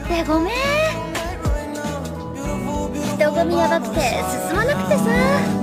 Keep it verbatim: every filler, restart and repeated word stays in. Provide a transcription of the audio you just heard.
ってごめん。人混みやばくて進まなくてさ。